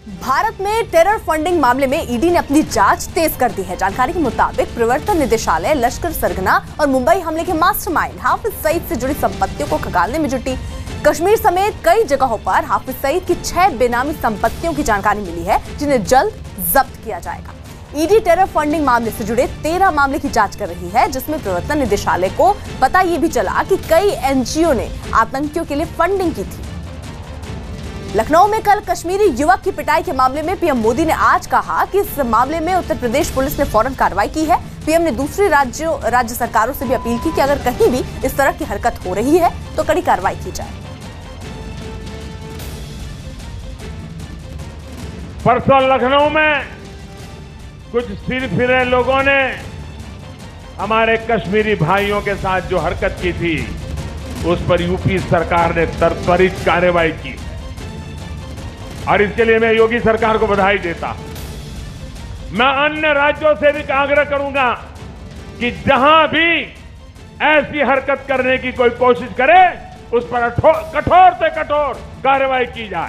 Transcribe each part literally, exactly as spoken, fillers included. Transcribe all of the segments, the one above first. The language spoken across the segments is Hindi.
भारत में टेरर फंडिंग मामले में ईडी ने अपनी जांच तेज कर दी है। जानकारी के मुताबिक प्रवर्तन निदेशालय लश्कर सरगना और मुंबई हमले के मास्टरमाइंड हाफिज सईद से जुड़ी संपत्तियों को खंगालने में जुटी। कश्मीर समेत कई जगहों पर हाफिज सईद की छह बेनामी संपत्तियों की जानकारी मिली है, जिन्हें जल्द जब्त किया जाएगा। ईडी टेरर फंडिंग मामले से जुड़े तेरह मामले की जांच कर रही है, जिसमें प्रवर्तन निदेशालय को पता ये भी चला कि कई एनजीओ ने आतंकियों के लिए फंडिंग की थी। लखनऊ में कल कश्मीरी युवक की पिटाई के मामले में पीएम मोदी ने आज कहा कि इस मामले में उत्तर प्रदेश पुलिस ने फौरन कार्रवाई की है। पीएम ने दूसरी राज्यों राज्य सरकारों से भी अपील की कि अगर कहीं भी इस तरह की हरकत हो रही है तो कड़ी कार्रवाई की जाए। परसों लखनऊ में कुछ सिर फिरे लोगों ने हमारे कश्मीरी भाइयों के साथ जो हरकत की थी, उस पर यूपी सरकार ने त्वरित कार्रवाई की और इसके लिए मैं योगी सरकार को बधाई देता हूं। मैं अन्य राज्यों से भी आग्रह करूंगा कि जहां भी ऐसी हरकत करने की कोई कोशिश करे, उस पर कठोर से कठोर कार्रवाई की जाए।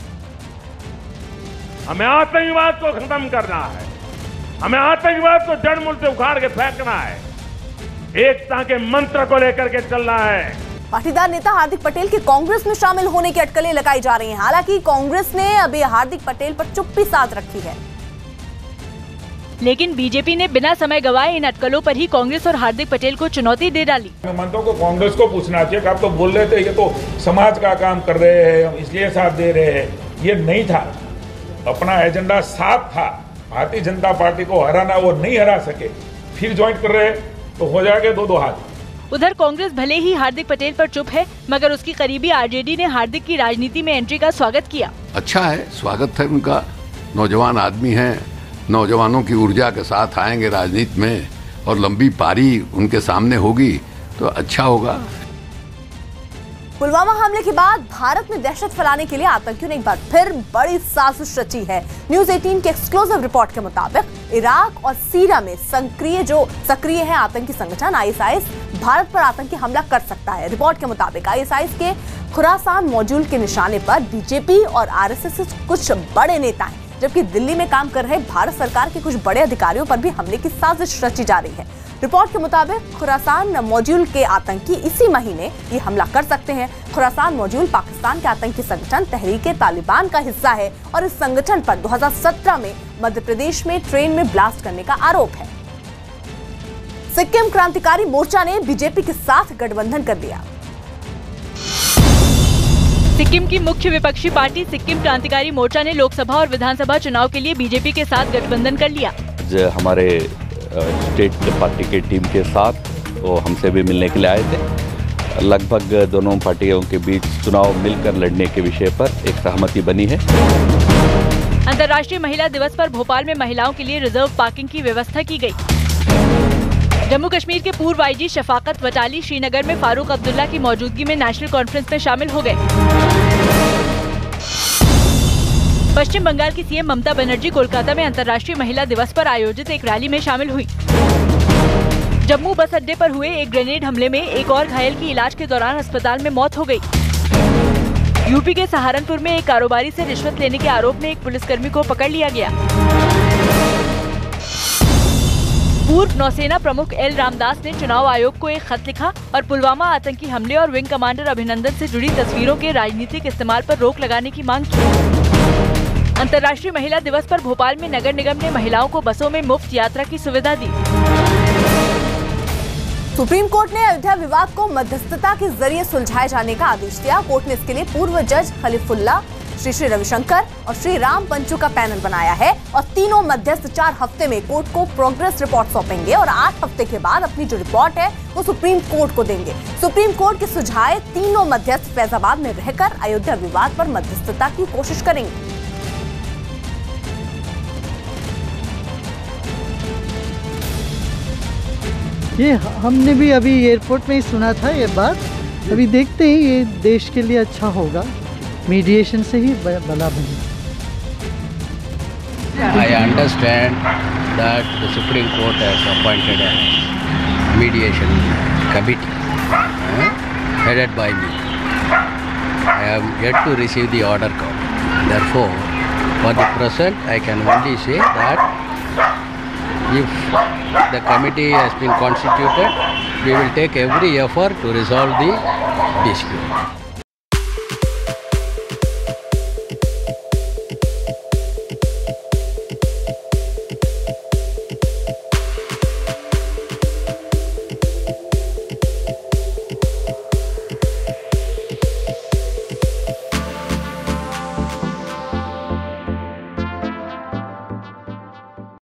हमें आतंकवाद को खत्म करना है, हमें आतंकवाद को जड़ मूल से उखाड़ के फेंकना है, एकता के मंत्र को लेकर के चलना है। पाटीदार नेता हार्दिक पटेल के कांग्रेस में शामिल होने की अटकलें लगाई जा रही हैं। हालांकि कांग्रेस ने अभी हार्दिक पटेल पर चुप्पी साध रखी है, लेकिन बीजेपी ने बिना समय गवाए इन अटकलों पर ही कांग्रेस और हार्दिक पटेल को चुनौती दे डाली। मंत्रियों को कांग्रेस को पूछना चाहिए कि आप तो बोल रहे थे ये तो समाज का काम कर रहे हैं, इसलिए साथ दे रहे हैं। ये नहीं था, अपना एजेंडा साफ था। भारतीय जनता पार्टी को हराना, वो नहीं हरा सके, फिर ज्वाइन कर रहे तो हो जाएगा दो दो हाथ। उधर कांग्रेस भले ही हार्दिक पटेल पर चुप है, मगर उसकी करीबी आरजेडी ने हार्दिक की राजनीति में एंट्री का स्वागत किया। अच्छा है, स्वागत है उनका। नौजवान आदमी हैं, नौजवानों की ऊर्जा के साथ आएंगे राजनीति में और लंबी पारी उनके सामने होगी तो अच्छा होगा। पुलवामा हमले के बाद भारत में दहशत फैलाने के लिए आतंकियों ने एक बार फिर बड़ी साजिश रची है। न्यूज अठारह की एक्सक्लूसिव रिपोर्ट के मुताबिक इराक और सीरिया में सक्रिय जो सक्रिय है आतंकी संगठन आईएसआईएस भारत पर आतंकी हमला कर सकता है। रिपोर्ट के मुताबिक आईएसआईएस के खुरासान मॉड्यूल के निशाने पर बीजेपी और आरएसएस के कुछ बड़े नेता हैं, जबकि दिल्ली में काम कर रहे भारत सरकार के कुछ बड़े अधिकारियों पर भी हमले की साजिश रची जा रही है। रिपोर्ट के मुताबिक खुरासान मॉड्यूल के आतंकी इसी महीने ये हमला कर सकते हैं। खुरासान मॉड्यूल पाकिस्तान के आतंकी संगठन तहरीक-ए-तालिबान का हिस्सा है और इस संगठन पर दो हज़ार सत्रह में मध्य प्रदेश में ट्रेन में ब्लास्ट करने का आरोप है। सिक्किम क्रांतिकारी मोर्चा ने बीजेपी के साथ गठबंधन कर लिया। सिक्किम की मुख्य विपक्षी पार्टी सिक्किम क्रांतिकारी मोर्चा ने लोकसभा और विधानसभा चुनाव के लिए बीजेपी के साथ गठबंधन कर लिया। हमारे स्टेट पार्टी की टीम के साथ वो हमसे भी मिलने के लिए आए थे। लगभग दोनों पार्टियों के बीच चुनाव मिलकर लड़ने के विषय पर एक सहमति बनी है। अंतर्राष्ट्रीय महिला दिवस पर भोपाल में महिलाओं के लिए रिजर्व पार्किंग की व्यवस्था की गई। जम्मू कश्मीर के पूर्व आईजी शफाकत वटाली श्रीनगर में फारूक अब्दुल्ला की मौजूदगी में नेशनल कॉन्फ्रेंस में शामिल हो गए। पश्चिम बंगाल की सीएम ममता बनर्जी कोलकाता में अंतर्राष्ट्रीय महिला दिवस पर आयोजित एक रैली में शामिल हुई। जम्मू बस अड्डे पर हुए एक ग्रेनेड हमले में एक और घायल की इलाज के दौरान अस्पताल में मौत हो गई। यूपी के सहारनपुर में एक कारोबारी से रिश्वत लेने के आरोप में एक पुलिसकर्मी को पकड़ लिया गया। पूर्व नौसेना प्रमुख एल रामदास ने चुनाव आयोग को एक खत लिखा और पुलवामा आतंकी हमले और विंग कमांडर अभिनंदन से जुड़ी तस्वीरों के राजनीतिक इस्तेमाल पर रोक लगाने की मांग की। अंतर्राष्ट्रीय महिला दिवस पर भोपाल में नगर निगम ने महिलाओं को बसों में मुफ्त यात्रा की सुविधा दी। सुप्रीम कोर्ट ने अयोध्या विवाद को मध्यस्थता के जरिए सुलझाए जाने का आदेश दिया। कोर्ट ने इसके लिए पूर्व जज खलीफुल्ला, श्री श्री रविशंकर और श्री राम पंचू का पैनल बनाया है और तीनों मध्यस्थ चार हफ्ते में कोर्ट को प्रोग्रेस रिपोर्ट सौंपेंगे और आठ हफ्ते के बाद अपनी जो रिपोर्ट है वो सुप्रीम कोर्ट को देंगे। सुप्रीम कोर्ट के सुझाए तीनों मध्यस्थ फैजाबाद में रहकर अयोध्या विवाद पर मध्यस्थता की कोशिश करेंगे। ये हमने भी अभी एयरपोर्ट में ही सुना था ये बात। अभी देखते हैं, ये देश के लिए अच्छा होगा, मीडिएशन से ही भला बने। I understand that the Supreme Court has appointed a mediation committee uh, headed by me. I am yet to receive the order copy. Therefore, For the present, I can only say that if the committee has been constituted, we will take every effort to resolve the dispute.